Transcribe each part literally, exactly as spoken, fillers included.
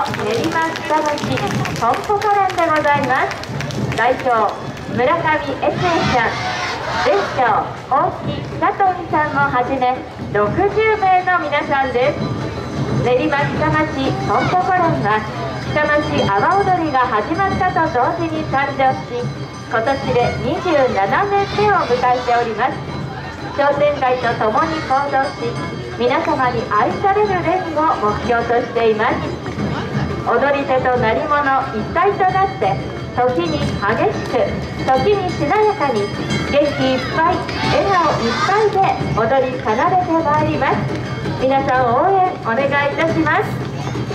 練馬北町ぽんぽこ連でございます。代表村上悦恵さん、列長大木佐藤さんもはじめろくじゅうめいの皆さんです。練馬北町ぽんぽこ連は北町阿波踊りが始まったと同時に誕生し、今年でにじゅうななねんめを迎えております。商店街と共に行動し、皆様に愛される連を目標としています。踊り手と鳴り物一体となって、時に激しく、時にしなやかに、元気いっぱい、笑顔いっぱいで踊り奏でてまいります。皆さん応援お願いいたします。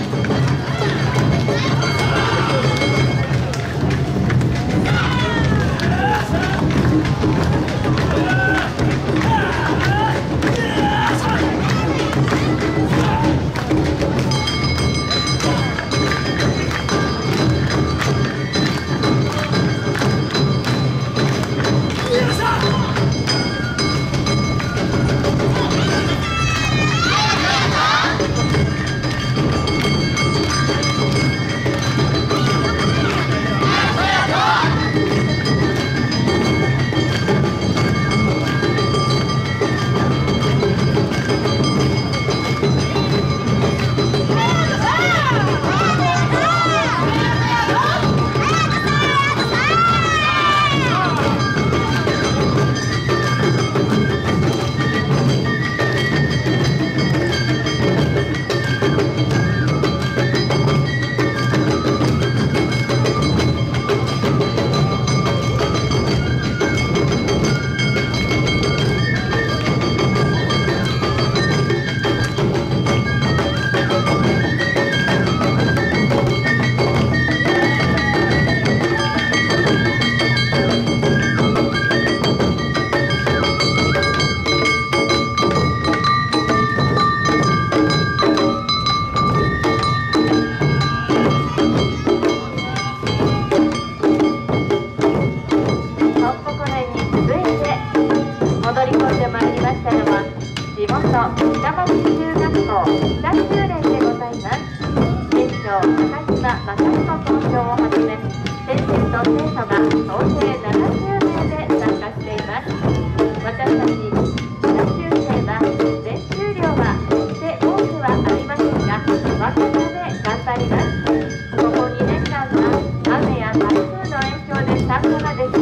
地元北町中学校北中連でございます。店長高島正彦校長をはじめ、先生と生徒が総勢ななじゅうめいで参加しています。私たち北中生は練習量は決して多くはありませんが、若さで頑張ります。ここにねんかんは雨や台風の影響で参加ができ